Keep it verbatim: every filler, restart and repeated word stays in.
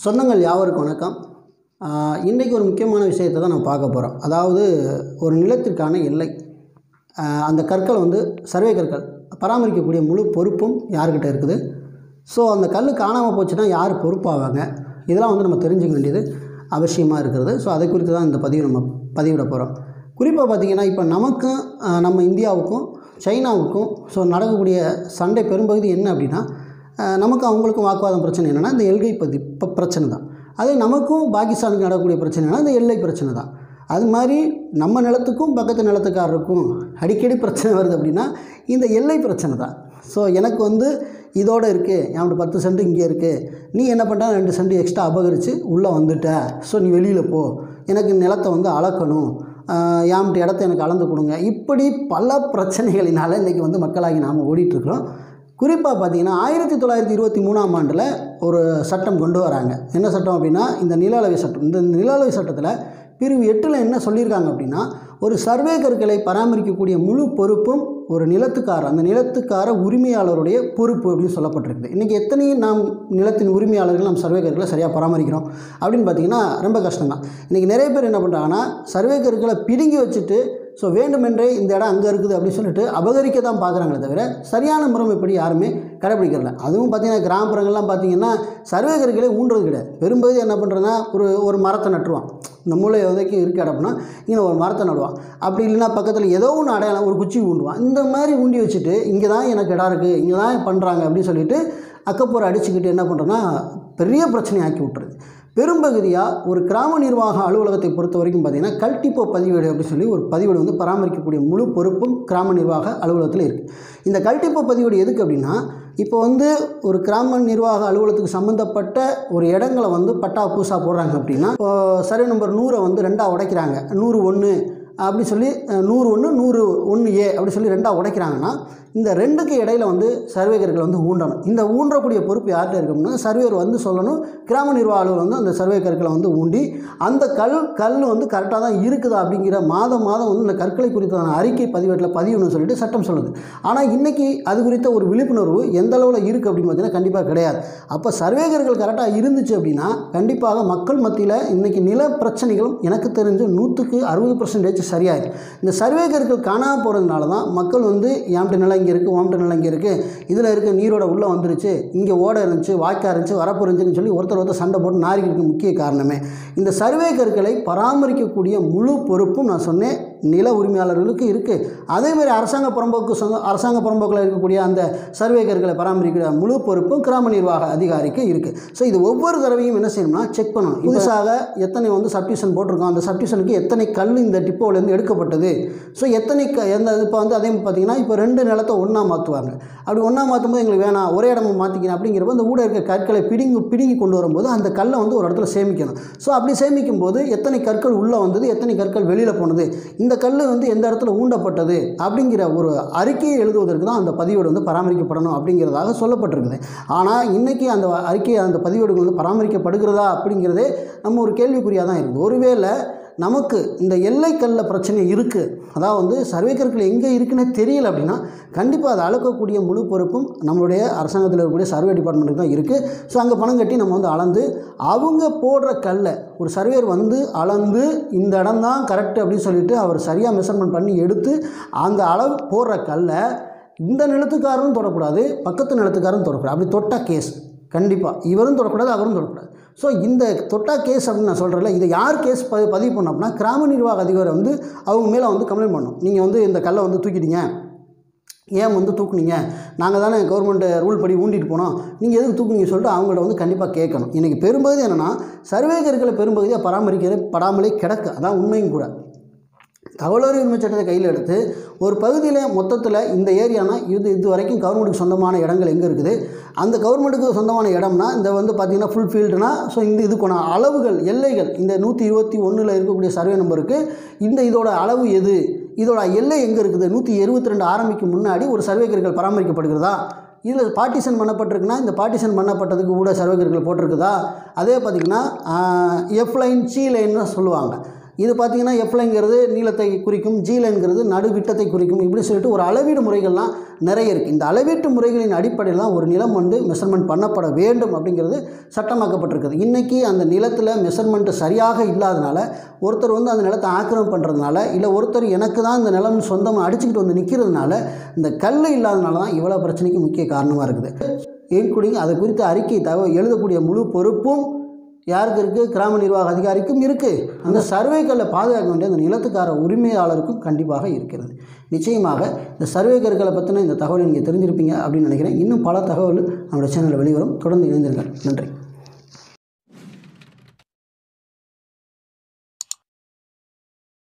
சொந்தங்கள் யாவருக்கும் வணக்கம். இன்றைக்கி ஒரு முக்கியமான விஷயத்தை தான் நம்ம பார்க்க போகிறோம். அதாவது ஒரு நிலத்திற்கான எல்லை, அந்த கற்கள் வந்து சர்வே கற்கள் பராமரிக்கக்கூடிய முழு பொறுப்பும் யார்கிட்ட இருக்குது. ஸோ அந்த கல் காணாமல் போச்சுன்னா யார் பொறுப்பாவாங்க, இதெல்லாம் வந்து நம்ம தெரிஞ்சுக்க வேண்டியது அவசியமாக இருக்கிறது. ஸோ அதை குறித்து தான் இந்த பதிவு நம்ம பதிவிட போகிறோம். குறிப்பாக பார்த்திங்கன்னா, இப்போ நமக்கும் நம்ம இந்தியாவுக்கும் சைனாவுக்கும் ஸோ நடக்கக்கூடிய சண்டை பெரும்பகுதி என்ன அப்படின்னா, நமக்கு அவங்களுக்கும் வாக்குவாதம் பிரச்சனை என்னென்னா இந்த எல்கை பதி இப்போ பிரச்சனை தான். அதே நமக்கும் பாகிஸ்தானுக்கு நடக்கக்கூடிய பிரச்சனை என்னென்னா இந்த எல்லை பிரச்சனை தான். அது மாதிரி நம்ம நிலத்துக்கும் பக்கத்து நிலத்துக்காரருக்கும் அடிக்கடி பிரச்சனை வருது அப்படின்னா இந்த எல்லை பிரச்சனை தான். ஸோ எனக்கு வந்து இதோடு இருக்குது, என்கிட்ட பத்து சென்ட் இங்கே இருக்குது, நீ என்ன பண்ணுற ரெண்டு சென்ட் எக்ஸ்ட்ரா அபகரித்து உள்ளே வந்துட்ட, ஸோ நீ வெளியில் போ, எனக்கு நிலத்தை வந்து அளக்கணும், என்கிட்ட இடத்த எனக்கு அளந்து கொடுங்க. இப்படி பல பிரச்சனைகளினால் இன்றைக்கி வந்து மக்களாகி நாம் ஓடிட்டுருக்குறோம். குறிப்பாக பார்த்திங்கன்னா, ஆயிரத்தி தொள்ளாயிரத்தி இருபத்தி மூணாம் ஆண்டில் ஒரு சட்டம் கொண்டு வராங்க. என்ன சட்டம் அப்படின்னா இந்த நில அளவை சட்டம். இந்த நில அளவை சட்டத்தில் பிரிவு எட்டில் என்ன சொல்லியிருக்காங்க அப்படின்னா, ஒரு சர்வே கற்களை பராமரிக்கக்கூடிய முழு பொறுப்பும் ஒரு நிலத்துக்கார அந்த நிலத்துக்கார உரிமையாளருடைய பொறுப்பு அப்படின்னு சொல்லப்பட்டிருக்குது. இன்றைக்கி எத்தனை நாம் நிலத்தின் உரிமையாளர்கள் நம்ம சர்வே கற்களை சரியாக பராமரிக்கிறோம் அப்படின்னு பார்த்திங்கன்னா ரொம்ப கஷ்டம் தான். இன்றைக்கி நிறைய பேர் என்ன பண்ணுறாங்கன்னா, சர்வே கற்களை பிடுங்கி வச்சுட்டு ஸோ வேண்டுமென்றே இந்த இடம் அங்கே இருக்குது அப்படின்னு சொல்லிட்டு அபகரிக்க தான் பார்க்குறாங்களே தவிர சரியான முறைமைப்படி யாருமே கடைப்பிடிக்கிறல. அதுவும் பார்த்திங்கன்னா கிராமப்புறங்கள்லாம் பார்த்திங்கன்னா சர்வே கற்களை ஊன்றது கிடையாது. பெரும்பகுதி என்ன பண்ணுறதுனா ஒரு ஒரு மரத்தை நட்டுருவான். இந்த மூளை வரைக்கும் இருக்குது இடம்னா இங்கே ஒரு மரத்தை நடுவான். அப்படி இல்லைன்னா பக்கத்தில் ஏதோ ஒன்று அடையாளம் ஒரு குச்சி ஊண்டுவான். இந்த மாதிரி ஊண்டி வச்சுட்டு இங்கே தான் எனக்கு இடம் இருக்குது, இங்கே தான் பண்ணுறாங்க அப்படின்னு சொல்லிட்டு அக்கப்போரை அடிச்சுக்கிட்டு என்ன பண்ணுறோன்னா பெரிய பிரச்சனையை ஆக்கி விட்டுருது. பெரும்பகுதியாக ஒரு கிராம நிர்வாக அலுவலகத்தை பொறுத்த வரைக்கும் பார்த்திங்கன்னா கல்டிப்போ பதிவேடு அப்படின்னு சொல்லி ஒரு பதிவேடு வந்து பராமரிக்கக்கூடிய முழு பொறுப்பும் கிராம நிர்வாக அலுவலகத்தில் இருக்குது. இந்த கல்டிப்போ பதிவேடு எதுக்கு அப்படின்னா, இப்போ வந்து ஒரு கிராம நிர்வாக அலுவலகத்துக்கு சம்மந்தப்பட்ட ஒரு இடங்களை வந்து பட்டா பூசா போடுறாங்க அப்படின்னா, இப்போ சர்வே நம்பர் நூறை வந்து ரெண்டாக உடைக்கிறாங்க, நூறு ஒன்று அப்படி சொல்லி நூறு ஒன்று நூறு ஒன்று ஏ அப்படி சொல்லி ரெண்டாக உடைக்கிறாங்கன்னா இந்த ரெண்டுக்கு இடையில் வந்து சர்வேகர்களை வந்து ஊண்டணும். இந்த ஊன்றக்கூடிய பொறுப்பு யார்கிட்ட இருக்கும்னா சர்வேர் வந்து சொல்லணும். கிராம நிர்வாக அலுவலர் வந்து அந்த சர்வே கற்களை வந்து ஊண்டி அந்த கல் கல் வந்து கரெக்டாக தான் இருக்குதா அப்படிங்கிற மாதம் மாதம் வந்து இந்த கற்களை குறித்தான அறிக்கை பதிவேட்டில் பதிவுன்னு சொல்லிட்டு சட்டம் சொல்லுது. ஆனால் இன்றைக்கி அது குறித்த ஒரு விழிப்புணர்வு எந்த அளவில் இருக்குது அப்படின்னு பார்த்தீங்கன்னா கண்டிப்பாக கிடையாது. அப்போ சர்வேகர்கள் கரெக்டாக இருந்துச்சு அப்படின்னா கண்டிப்பாக மக்கள் மத்தியில் இன்றைக்கி நில பிரச்சனைகளும் எனக்கு தெரிஞ்சு நூற்றுக்கு அறுபது பர்சன்டேஜ் சரியாயிரு. இந்த சர்வேகர்கள் காணாமல் போகிறதுனால தான் மக்கள் வந்து என்கிட்ட நிலம் இங்கே இருக்குது, ஓம்ட்ட நிலம் இங்கே இருக்குது, இதில் இருக்க நீரோட உள்ளே வந்துருச்சு, இங்கே ஓட இருந்துச்சு, வாய்க்கா இருந்துச்சு, வரப்பு இருந்துச்சுன்னு சொல்லி ஒருத்தர் ஒருத்தர் சண்டை போட்டு நாரிகளுக்கு முக்கிய காரணமே இந்த சர்வே கற்களை பராமரிக்கக்கூடிய முழு பொறுப்பும் நான் சொன்னேன் நில உரிமையாளர்களுக்கு இருக்குது. அதேமாதிரி அரசாங்க புறம்போக்கு சொந்த அரசாங்க புறம்போக்கில் இருக்கக்கூடிய அந்த சர்வே கற்களை பராமரிக்கிற முழு பொறுப்பும் கிராம நிர்வாக அதிகாரிக்கு இருக்குது. ஸோ இது ஒவ்வொரு தடவையும் என்ன செய்யணும்னா செக் பண்ணணும். புதுசாக எத்தனை வந்து சப்டிஷன் போட்டிருக்கோம், அந்த சப்டிஷனுக்கு எத்தனை கல் இந்த டிப்போலேருந்து எடுக்கப்பட்டது, ஸோ எத்தனை க எந்த இப்போ வந்து அதே பார்த்திங்கன்னா இப்போ ரெண்டு நிலத்தை ஒன்றா மாற்றுவாங்க. அப்படி ஒன்றா மாற்றும் போது எங்களுக்கு வேணாம் ஒரே இடமா மாற்றிக்கணும் அப்படிங்கிறப்ப அந்த ஊட இருக்க கற்களை பிடுங்கி பிடுங்கி கொண்டு வரும்போது அந்த கல்லை வந்து ஒரு இடத்துல சேமிக்கணும். ஸோ அப்படி சேமிக்கும் போது எத்தனை கற்கள் உள்ளே வந்தது, எத்தனை கற்கள் வெளியில் போனது, இந்த கல் வந்து எந்த இடத்துல ஊண்டப்பட்டது அப்படிங்கிற ஒரு அறிக்கையை எழுதுவதற்கு தான் அந்த பதிவேடு வந்து பராமரிக்கப்படணும் அப்படிங்கிறதாக சொல்லப்பட்டிருக்குது. ஆனால் இன்றைக்கி அந்த அறிக்கை அந்த பதிவேடுகள் வந்து பராமரிக்கப்படுகிறதா அப்படிங்கிறதே நம்ம ஒரு கேள்விக்குறியாக தான் இருக்குது. ஒருவேளை நமக்கு இந்த எல்லைக்கல்ல பிரச்சனை இருக்குது, அதாவது வந்து சர்வே கற்கள் எங்கே இருக்குன்னே தெரியல அப்படின்னா கண்டிப்பாக அதை அளக்கக்கூடிய முழு பொறுப்பும் நம்மளுடைய அரசாங்கத்தில் இருக்கக்கூடிய சர்வே டிபார்ட்மெண்ட்டுக்கு தான் இருக்குது. ஸோ அங்கே பணம் கட்டி நம்ம வந்து அளந்து அவங்க போடுற கல்லை ஒரு சர்வேர் வந்து அளந்து இந்த இடம் தான் கரெக்டு அப்படின்னு சொல்லிட்டு அவர் சரியாக மெஷர்மெண்ட் பண்ணி எடுத்து அந்த அளவு போடுற கல்லை இந்த நிலத்துக்காரரும் தொடக்கூடாது, பக்கத்து நிலத்துக்காரரும் தொடக்கூடாது. அப்படி தொட்டால் கேஸ், கண்டிப்பாக இவரும் தொடக்கூடாது அவரும் தொடக்கூடாது. ஸோ இந்த தொட்டா கேஸ் அப்படின்னு நான் சொல்கிறேன்ல, இதை யார் கேஸ் ப பதிவு பண்ணோம் அப்படின்னா கிராம நிர்வாக அதிகாரி வந்து அவங்க மேலே வந்து கம்ப்ளைண்ட் பண்ணணும். நீங்கள் வந்து இந்த கல்லை வந்து தூக்கிட்டீங்க, ஏன் வந்து தூக்குனீங்க, நாங்கள் தானே கவர்மெண்ட் ரூல் படி ஊண்டிட்டு போனோம், நீங்கள் எதுக்கு தூக்குனீங்க சொல்லிட்டு அவங்கள்ட்ட வந்து கண்டிப்பாக கேட்கணும். இன்றைக்கி பெரும்பகுதி என்னென்னா சர்வேகர்களை பெரும்பகுதியாக பராமரிக்கிற படாமலே கிடக்கு. அதான் உண்மையும் கூட. தகவல் உரிமை சட்டத்தை கையில் எடுத்து ஒரு பகுதியில் மொத்தத்தில் இந்த ஏரியானா இது இது வரைக்கும் கவர்மெண்ட்டுக்கு சொந்தமான இடங்கள் எங்கே இருக்குது, அந்த கவர்மெண்ட்டுக்கு சொந்தமான இடம்னா இந்த வந்து பார்த்திங்கன்னா ஃபுல் ஃபீல்டுனா ஸோ இந்த இதுக்கான அளவுகள் எல்லைகள் இந்த நூற்றி இருபத்தி ஒன்றில் இருக்கக்கூடிய சர்வே நம்பருக்கு இந்த இதோட அளவு எது, இதோட எல்லை எங்கே இருக்குது, நூற்றி எழுபத்தி ரெண்டு ஆரம்பிக்கும் முன்னாடி ஒரு சர்வேகர்கள் பராமரிக்கப்படுகிறதா, இதில் பார்ட்டிஷன் பண்ணப்பட்டிருக்குன்னா இந்த பார்ட்டிஷன் பண்ணப்பட்டதுக்கு கூட சர்வேகர்கள் போட்டிருக்குதா, அதே பார்த்திங்கன்னா எஃப் லைன் சி லைன்னு சொல்லுவாங்க. இது பார்த்திங்கன்னா எஃப்லைங்கிறது நீளத்தை குறிக்கும், ஜீலைங்கிறது நடுவிட்டத்தை குறிக்கும். இப்படி சொல்லிட்டு ஒரு அளவீடு முறைகள்லாம் நிறைய இருக்குது. இந்த அளவீட்டு முறைகளின் அடிப்படையில் தான் ஒரு நிலம் வந்து மெஷர்மெண்ட் பண்ணப்பட வேண்டும் அப்படிங்கிறது சட்டமாக்கப்பட்டிருக்குது. இன்றைக்கி அந்த நிலத்தில் மெஷர்மெண்ட்டு சரியாக இல்லாதனால ஒருத்தர் வந்து அந்த நிலத்தை ஆக்கிரமிப்பு பண்ணுறதுனால, இல்லை ஒருத்தர் எனக்கு தான் இந்த நிலம் சொந்தமாக அடிச்சுக்கிட்டு வந்து நிற்கிறதுனால, இந்த கல் இல்லாதனால தான் இவ்வளோ பிரச்சனைக்கு முக்கிய காரணமாக இருக்குது. இன்க்ளூடிங் அதை குறித்த அறிக்கை தகவல் எழுதக்கூடிய முழு பொறுப்பும் யாருக்கு இருக்குது? கிராம நிர்வாக அதிகாரிக்கும் இருக்குது. அந்த சர்வேக்களை பாதுகாக்க வேண்டிய அந்த நிலத்துக்கார உரிமையாளருக்கும் கண்டிப்பாக இருக்கிறது. நிச்சயமாக இந்த சர்வேக்கர்களை பற்றின இந்த தகவலை நீங்கள் தெரிஞ்சிருப்பீங்க அப்படின்னு நினைக்கிறேன். இன்னும் பல தகவல் நம்முடைய சேனலில் வெளிவரும். தொடர்ந்து இணைந்திருங்கள். நன்றி.